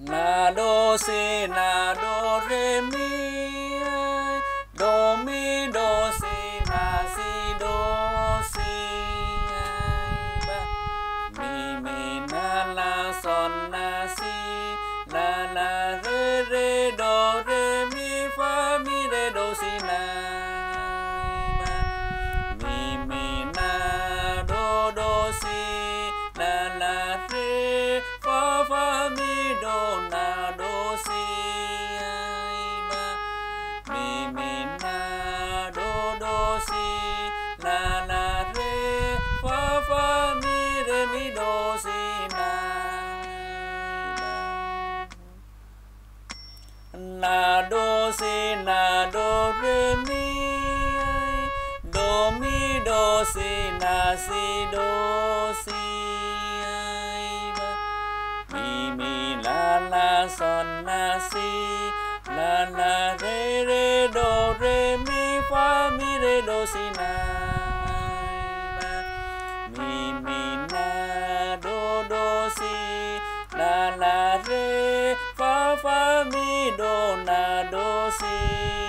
na do si na do re mi do mi do si na si do si ba mi na la son na si la re re do re mi fa mi re do si na ba mi na do si la re fa mi do na do si ba mi na do si la re fa mi re mi do si na do si na do re mi do si na si do si mi la son na si la re do re mi fa mi re do si na mi na do si la re fa mi do na do si